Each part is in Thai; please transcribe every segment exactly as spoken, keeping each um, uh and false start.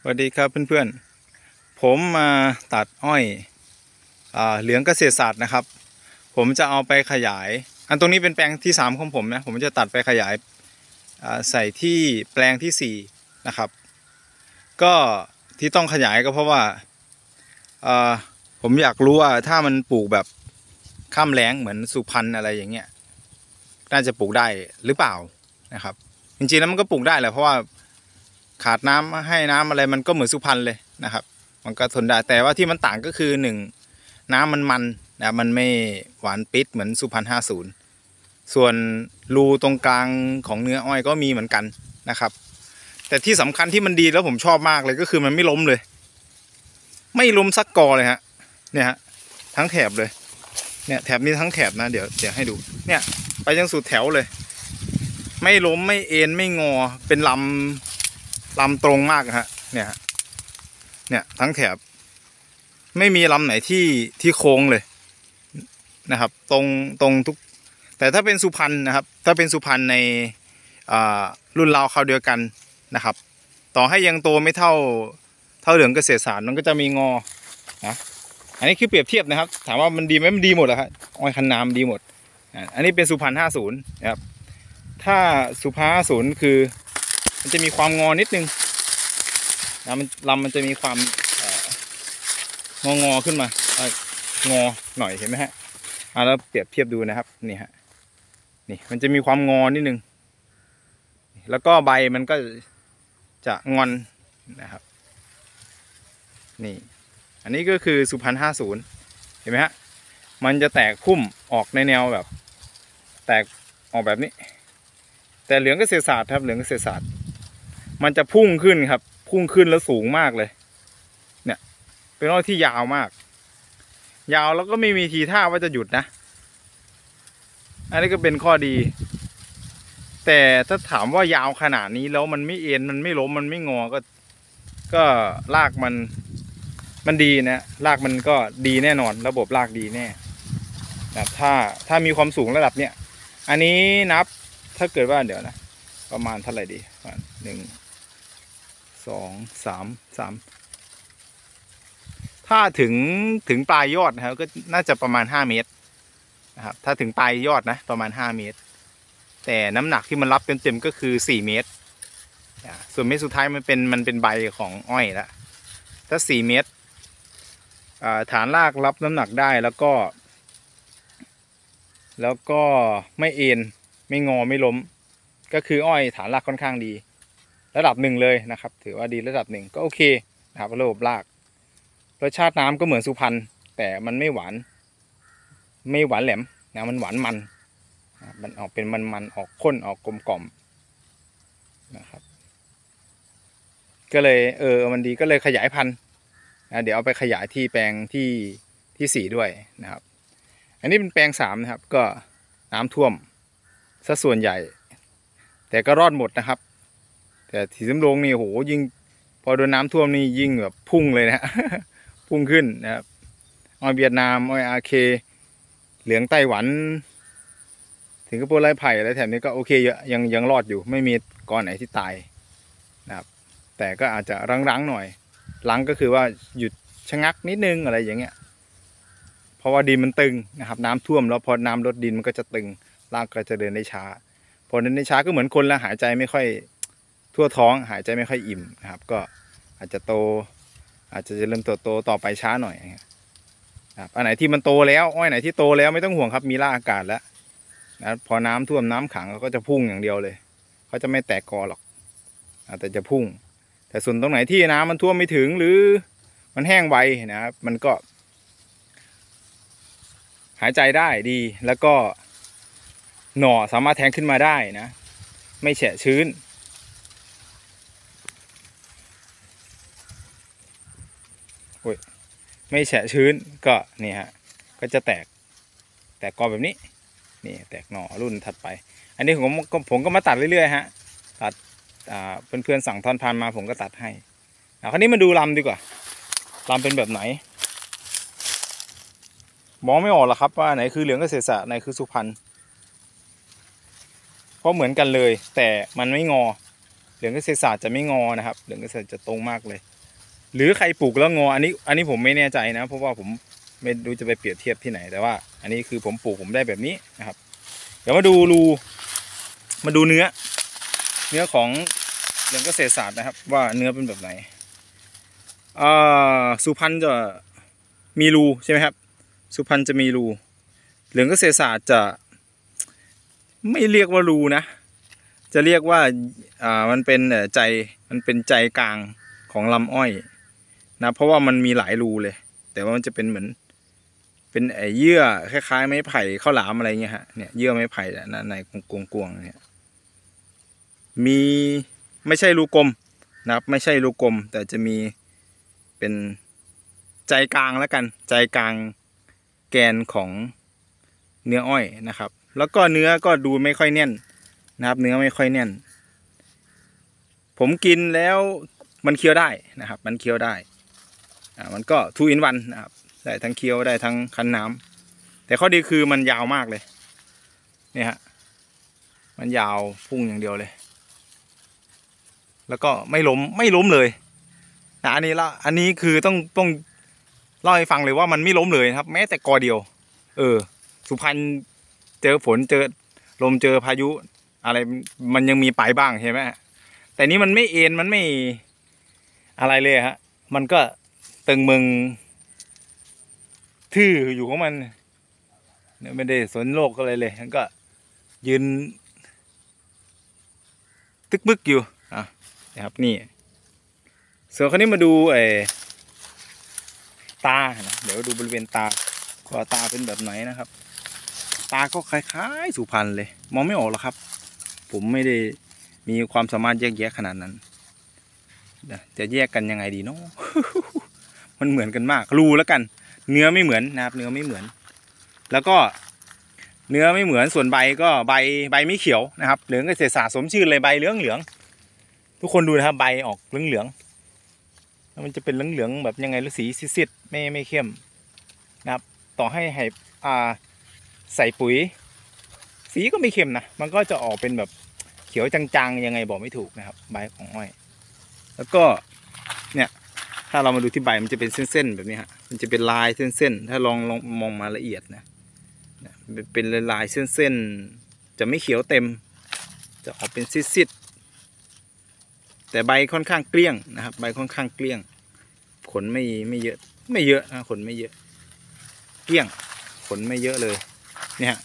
วัสดีครับเพื่อนๆผมมาตัดอ้อยอ่าเหลืองเกษตรศาสตร์นะครับผมจะเอาไปขยายอันตรงนี้เป็นแปลงที่สามของผมนะผมจะตัดไปขยายใส่ที่แปลงที่สี่นะครับก็ที่ต้องขยายก็เพราะว่าผมอยากรู้ว่าถ้ามันปลูกแบบข้ามแล้งเหมือนสุพรรณอะไรอย่างเงี้ยน่าจะปลูกได้หรือเปล่านะครับจริงๆแล้วมันก็ปลูกได้แหละเพราะว่าขาดน้ำให้น้ำอะไรมันก็เหมือนสุพรรณเลยนะครับมันก็ทนได้แต่ว่าที่มันต่างก็คือหนึ่งน้ำมันมันนะมันไม่หวานปิดเหมือนสุพรรณห้าสิบส่วนรูตรงกลางของเนื้ออ้อยก็มีเหมือนกันนะครับแต่ที่สำคัญที่มันดีแล้วผมชอบมากเลยก็คือมันไม่ล้มเลยไม่ล้มสักกอเลยฮะเนี่ยฮะทั้งแถบเลยเนี่ยแถบนี้ทั้งแถบนะเดี๋ยวเดี๋ยวให้ดูเนี่ยไปยังสุดแถวเลยไม่ล้มไม่เอ็นไม่งอเป็นลำลำตรงมากฮะเนี่ยเนี่ยทั้งแถบไม่มีลำไหนที่ที่โค้งเลยนะครับตรงตรงทุกแต่ถ้าเป็นสุพรรณนะครับถ้าเป็นสุพรรณในรุ่นราวคราวเดียวกันนะครับต่อให้ยังโตไม่เท่าเท่าเหลืองเกษตรศาสตร์มันก็จะมีงอนะอันนี้คือเปรียบเทียบนะครับถามว่ามันดีไหมมันดีหมดอะครับอ้อยคันน้ำดีหมดอันนี้เป็นสุพรรณห้าสิบนะครับถ้าสุพรรณห้าสิบคือมันจะมีความงอนิดนึงนะมันลำมันจะมีความงองอขึ้นมางอหน่อยเห็นไหมฮะอ่าแล้วเปรียบเทียบดูนะครับนี่ฮะนี่มันจะมีความงอนิดนึงแล้วก็ใบมันก็จะงอนนะครับนี่อันนี้ก็คือสุพรรณห้าสิบเห็นไหมฮะมันจะแตกพุ่มออกในแนวแบบแตกออกแบบนี้แต่เหลืองเกษตรศาสตร์ครับเหลืองเกษตรศาสตร์มันจะพุ่งขึ้นครับพุ่งขึ้นแล้วสูงมากเลยเนี่ยเป็นอ้อยที่ยาวมากยาวแล้วก็ไม่มีทีท่าว่าจะหยุดนะอันนี้ก็เป็นข้อดีแต่ถ้าถามว่ายาวขนาดนี้แล้วมันไม่เอ็นมันไม่ล้มมันไม่งอก็ก็รากมันมันดีนะรากมันก็ดีแน่นอนระบบรากดีแน่นะถ้าถ้ามีความสูงระดับเนี้ยอันนี้นับถ้าเกิดว่าเดี๋ยวนะประมาณเท่าไหร่ดีหนึ่งสองสามสามถ้าถึงถึงปลายยอดนะครับก็น่าจะประมาณห้าเมตรนะครับถ้าถึงปลายยอดนะประมาณห้าเมตรแต่น้ำหนักที่มันรับเต็มๆก็คือสี่เมตรส่วนเม็ดสุดท้ายมันเป็นมันเป็นใบของอ้อยแล้วถ้าสี่เมตรฐานรากรับน้ำหนักได้แล้วก็แล้วก็ไม่เอ็นไม่งอไม่ล้มก็คืออ้อยฐานรากค่อนข้างดีระดับหนึ่งเลยนะครับถือว่าดีระดับหนึ่งก็โอเคนะครับระบบรากรสชาติน้ำก็เหมือนสุพรรณแต่มันไม่หวานไม่หวานแหลมนะมันหวานมันมันออกเป็นมันมันออกข้นออกกลมกล่อมนะครับก็เลยเออมันดีก็เลยขยายพันธุ์นะเดี๋ยวเอาไปขยายที่แปลงที่ที่สี่ด้วยนะครับอันนี้เป็นแปลงสามนะครับก็น้ำท่วมซะส่วนใหญ่แต่ก็รอดหมดนะครับแต่สีสำโรงนี่โหยิ่งพอโดนน้ำท่วมนี่ยิ่งแบบพุ่งเลยนะพุ่งขึ้นนะครับอ้อยเวียดนามอ้อยอาเคเหลืองไต้หวันถึงกระโปรงไร้ไผ่อะไรแถบนี้ก็โอเคเยอะยังยังรอดอยู่ไม่มีกอไหนที่ตายนะครับแต่ก็อาจจะรั้งๆหน่อยรั้งก็คือว่าหยุดชะงักนิดนึงอะไรอย่างเงี้ยเพราะว่าดินมันตึงนะครับน้ำท่วมแล้วพอน้ำลดดินมันก็จะตึงรากก็จะเดินได้ช้าพอเดินได้ช้าก็เหมือนคนแล้วหายใจไม่ค่อยทั่วท้องหายใจไม่ค่อยอิ่มนะครับก็อาจจะโตอาจจะเริ่มโตโตต่อไปช้าหน่อยนะครับอันไหนที่มันโตแล้วอ้อยไหนที่โตแล้วไม่ต้องห่วงครับมีรากอากาศแล้วนะพอน้ำท่วมน้ำขังเขาก็จะพุ่งอย่างเดียวเลยเขาจะไม่แตกกอหรอกแต่จะพุ่งแต่ส่วนตรงไหนที่น้ำมันท่วมไม่ถึงหรือมันแห้งไวนะครับมันก็หายใจได้ดีแล้วก็หน่อสามารถแทงขึ้นมาได้นะไม่แฉะชื้นโอ้ยไม่แฉะชื้นก็นี่ฮะก็จะแตกแตกกอแบบนี้นี่แตกหน่อรุ่นถัดไปอันนี้ผมผมก็มาตัดเรื่อยๆฮะตัดเพื่อนๆสั่งทอนพันมาผมก็ตัดให้คราวนี้มาดูลำดีกว่าลำเป็นแบบไหนมองไม่ออกหรอกครับว่าไหนคือเหลืองเกษตรศาสตร์ไหนคือสุพรรณเพราะเหมือนกันเลยแต่มันไม่งอเหลืองเกษตรศาสตร์จะไม่งอนะครับเหลืองเกษตรจะตรงมากเลยหรือใครปลูกแล้วงออันนี้อันนี้ผมไม่แน่ใจนะเพราะว่าผมไม่รู้จะไปเปรียบเทียบที่ไหนแต่ว่าอันนี้คือผมปลูกผมได้แบบนี้นะครับเดี๋ยวมาดูรูมาดูเนื้อเนื้อของเหลืองเกษตรศาสตร์นะครับว่าเนื้อเป็นแบบไหนอ่าสุพรรณจะมีรูใช่ไหมครับสุพรรณจะมีรูเหลืองเกษตรศาสตร์จะไม่เรียกว่ารูนะจะเรียกว่าอ่ามันเป็นใจมันเป็นใจกลางของลำอ้อยนะเพราะว่ามันมีหลายรูเลยแต่ว่ามันจะเป็นเหมือนเป็นไอ้เยื่อคล้ายๆไม้ไผ่ข้าวหลามอะไรเงี้ยฮะเนี่ยเยื่อไม้ไผ่นะในกวงๆเนี่ยมีไม่ใช่รูกลมนะครับไม่ใช่รูกลมแต่จะมีเป็นใจกลางแล้วกันใจกลางแกนของเนื้ออ้อยนะครับแล้วก็เนื้อก็ดูไม่ค่อยแน่นนะครับเนื้อไม่ค่อยแน่นผมกินแล้วมันเคี้ยวได้นะครับมันเคี้ยวได้อ่ามันก็ทูอินวันนะครับได้ทั้งเคี้ยวได้ทั้งคั้นน้ำแต่ข้อดีคือมันยาวมากเลยเนี่ยฮะมันยาวพุ่งอย่างเดียวเลยแล้วก็ไม่ล้มไม่ล้มเลยนะอันนี้ละอันนี้คือต้องต้องเล่าให้ฟังเลยว่ามันไม่ล้มเลยครับแม้แต่กอเดียวเออสุพรรณเจอฝนเจอลมเจอพายุอะไรมันยังมีไปบ้างใช่ไหมแต่นี้มันไม่เอ็นมันไม่อะไรเลยฮะมันก็ตึงมึงทื่ออยู่ของมันเนี่ยไม่ได้สนโลกอะไรเลยมันก็ยืนตึกบึกอยู่อ่ะนะครับนี่ส่วนคราวนี้มาดูไอ้ตาเดี๋ยวดูบริเวณตาว่าตาเป็นแบบไหนนะครับตาก็คล้ายๆสุพรรณเลยมองไม่ออกหรอกครับผมไม่ได้มีความสามารถแยกแยะขนาดนั้นจะแยกกันยังไงดีเนาะ มันเหมือนกันมากรูแล้วกันเนื้อไม่เหมือนนะครับเนื้อไม่เหมือนแล้วก็เนื้อไม่เหมือนส่วนใบก็ใบใบไม่เขียวนะครับเหลืองเกษตรศาสตร์สมชื่อเลยใบเหลืองเหลืองทุกคนดูนะครับใบออกเหลืองเหลืองมันจะเป็นเหลืองเหลืองแบบยังไงหรือสีซีดๆไม่ไม่เข้มนะครับต่อให้ให้อ่าใส่ปุ๋ยสีก็ไม่เข้มนะมันก็จะออกเป็นแบบเขียวจางๆยังไงบอกไม่ถูกนะครับใบของอ้อยแล้วก็เนี่ยถ้าเรามาดูที่ใบมันจะเป็นเส้นๆแบบนี้ฮะมันจะเป็นลายเส้นๆถ้าลองลองมองมาละเอียดนะเป็นลายเส้นๆจะไม่เขียวเต็มจะออกเป็นซีดๆแต่ใบค่อนข้างเกลี้ยงนะครับใบค่อนข้างเกลี้ยงขนไม่ไม่เยอะไม่เยอะนะขนไม่เยอะเกลี้ยงขนไม่เยอะเลยเนี่ย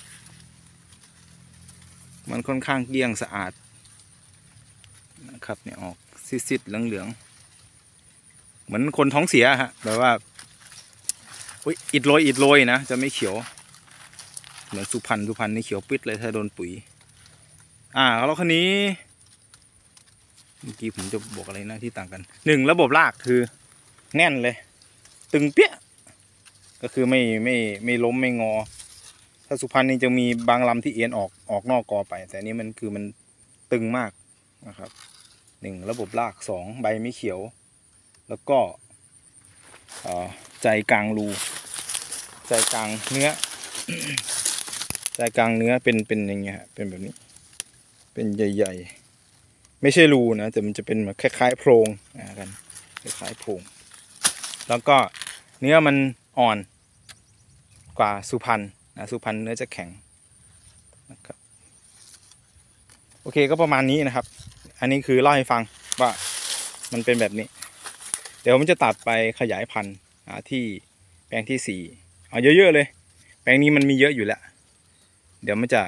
มันค่อนข้างเกลี้ยงสะอาดนะครับเนี่ยออกซีดๆเหลืองๆเหมือนคนท้องเสียฮะแบบว่าอุ๊ยอิดโรยอิดโรยนะจะไม่เขียวเหมือนสุพรรณสุพรรณนี่เขียวปิดเลยถ้าโดนปุ๋ยอ่าแล้วคันนี้เมื่อกี้ผมจะบอกอะไรนะที่ต่างกันหนึ่งระบบรากคือแน่นเลยตึงเปี้ยก็คือไม่ไม่ไม่ล้มไม่งอถ้าสุพรรณนี่จะมีบางลำที่เอ็นออกออกนอกกอไปแต่นี้มันคือมันตึงมากนะครับหนึ่งระบบรากสองใบไม่เขียวแล้วก็ใจกลางรูใจกลางเนื้อ ใจกลางเนื้อเป็นเป็นอย่างเงี้ยเป็นแบบนี้เป็นใหญ่ๆไม่ใช่รูนะแต่มันจะเป็นแบบคล้ายๆโพรงนะกันคล้ายๆโพรงแล้วก็เนื้อมันอ่อนกว่าสุพรรณนะสุพรรณเนื้อจะแข็งนะครับโอเคก็ประมาณนี้นะครับอันนี้คือเล่าให้ฟังว่ามันเป็นแบบนี้เดี๋ยวผมจะตัดไปขยายพันธุ์ที่แปลงที่สี่เอาเยอะๆเลยแปลงนี้มันมีเยอะอยู่แล้วเดี๋ยวมันจะ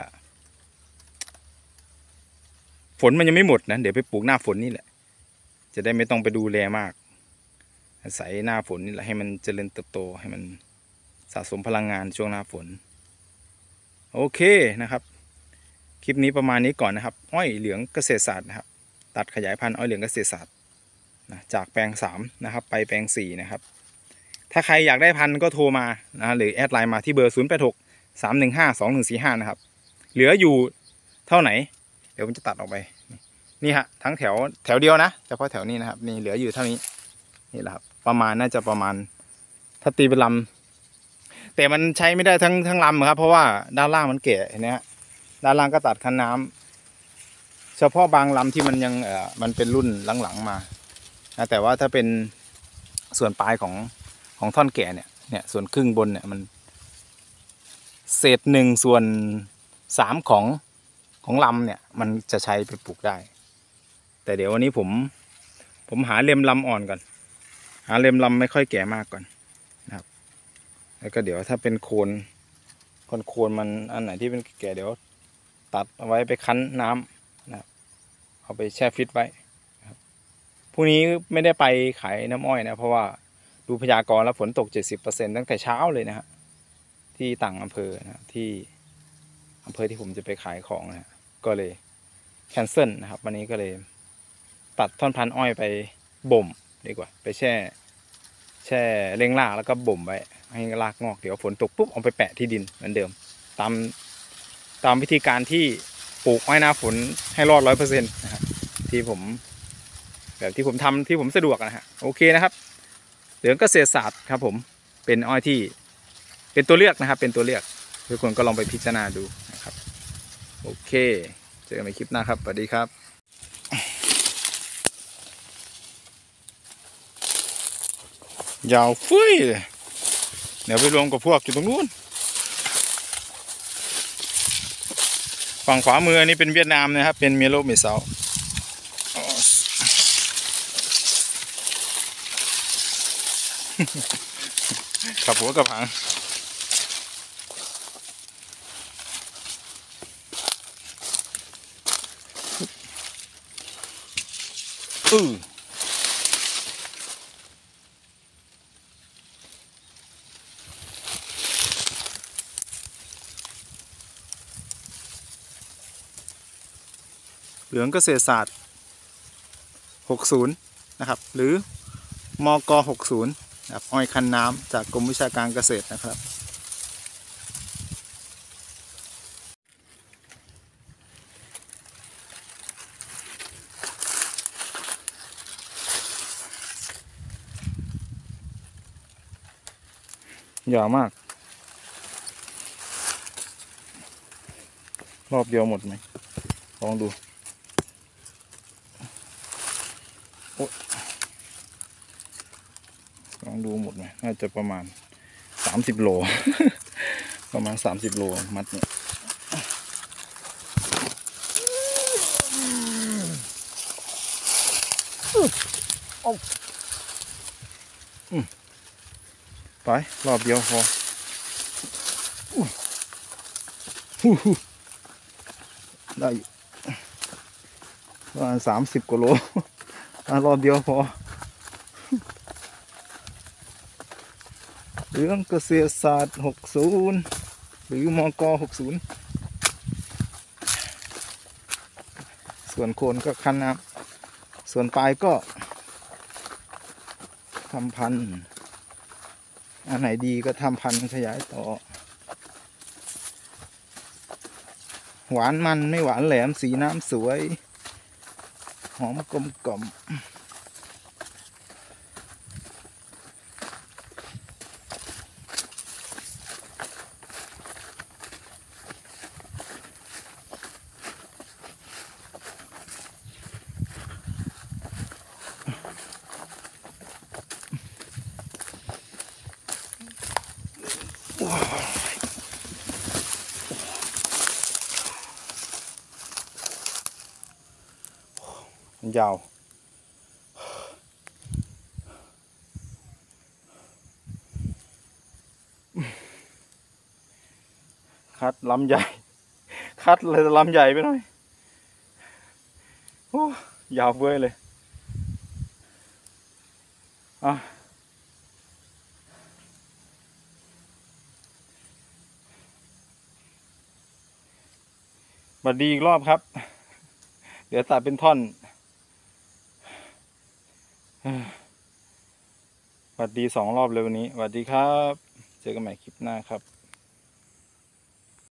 ฝนมันยังไม่หมดนะเดี๋ยวไปปลูกหน้าฝนนี่แหละจะได้ไม่ต้องไปดูแลมากอาศัยหน้าฝนนี่แหละให้มันเจริญเติบโตให้มันสะสมพลังงานช่วงหน้าฝนโอเคนะครับคลิปนี้ประมาณนี้ก่อนนะครับอ้อยเหลืองเกษตรศาสตร์นะครับตัดขยายพันธุ์อ้อยเหลืองเกษตรศาสตร์นะจากแปลงสามนะครับไปแปลงสี่นะครับถ้าใครอยากได้พันธุ์ก็โทรมานะหรือแอดไลน์มาที่เบอร์ศูนย์ แปด หก สาม หนึ่ง ห้า สอง หนึ่ง สี่ ห้านะครับเหลืออยู่เท่าไหนเดี๋ยวผมจะตัดออกไปนี่ฮะทั้งแถวแถวเดียวนะเฉพาะแถวนี้นะครับนี่เหลืออยู่เท่านี้นี่แหละครับประมาณน่าจะประมาณถ้าตีเป็นลำแต่มันใช้ไม่ได้ทั้งทั้งลำครับเพราะว่าด้านล่างมันแก่เห็นไหมฮะด้านล่างก็ตัดคันน้ำเฉพาะบางลำที่มันยังเอ่อมันเป็นรุ่นหลังๆมานะแต่ว่าถ้าเป็นส่วนปลายของของท่อนแก่เนี่ยเนี่ยส่วนครึ่งบนเนี่ยมันเศษหนึ่งส่วนสามของของลำเนี่ยมันจะใช้ไปปลูกได้แต่เดี๋ยววันนี้ผมผมหาเล็มลำอ่อนก่อนหาเล็มลำไม่ค่อยแก่มากก่อนนะครับแล้วก็เดี๋ยวถ้าเป็นโคนคนโคนมันอันไหนที่เป็นแก่เดี๋ยวตัดเอาไว้ไปคั้นน้ำนะครับเอาไปแช่ฟรีซไว้นะครับพรุ่งนี้ไม่ได้ไปขายน้ำอ้อยนะเพราะว่าดูพยากรณ์แล้วฝนตก เจ็ดสิบเปอร์เซ็นต์ ตั้งแต่เช้าเลยนะฮะที่ต่างอำเภอนะที่อำเภอที่ผมจะไปขายของนะก็เลยแคนเซิลนะครับวันนี้ก็เลยตัดท่อนพันธุ์อ้อยไปบ่มดีกว่าไปแช่แช่เร่งรากแล้วก็บ่มไว้ให้รากงอกเดี๋ยวฝนตกปุ๊บเอาไปแปะที่ดินเหมือนเดิมตามตามวิธีการที่ปลูกอ้อยหน้าฝนให้รอดร้อยเปอร์เซ็นต์นะครับที่ผมแบบที่ผมทำที่ผมสะดวกนะฮะโอเคนะครับเหลืองเกษตรศาสตร์ครับผมเป็นอ้อยที่เป็นตัวเลือกนะครับเป็นตัวเลือกทุกคนก็ลองไปพิจารณาดูนะครับโอเคเจอกันในคลิปหน้าครับสวัสดีครับยาวฟุ้ยเลยเดี๋ยวไปรวมกับพวกอยู่ตรงนู้นฝั่งขวามือนี่เป็นเวียดนามนะครับเป็นเมโลเมเซาขับหัวกับหางอือเหลืองเกษตรศาสตร์หกสิบนะครับหรือมกหกสิบนะครับอ้อยคันน้ำจากกรมวิชาการเกษตรนะครับยาวมากรอบเดียวหมดไหมลองดูลองดูหมดไหมน่าจะประมาณสามสิบโล ประมาณสามสิบโลมัดเนี่ยไปรอบเดียวพอได้ประมาณสามสิบกว่าโลรอบเดียวพอเหลืองเกษตรศาสตร์หกสิบหรือมกหกสิบส่วนโคนก็คั้นน้ำส่วนปลายก็ทำพันธุ์อันไหนดีก็ทำพันธุ์ขยายต่อหวานมันไม่หวานแหลมสีน้ำสวยหอมกลมกล่อมยาวคัดลำใหญ่คัดเลยลำใหญ่ไปหน่อยโอ้ยาวเว้ยเลยอ่ะมาดีอีกรอบครับเดี๋ยวตัดเป็นท่อนสวัสดีสองรอบเลยวันนี้สวัสดีครับเจอกันใหม่คลิปหน้าครับ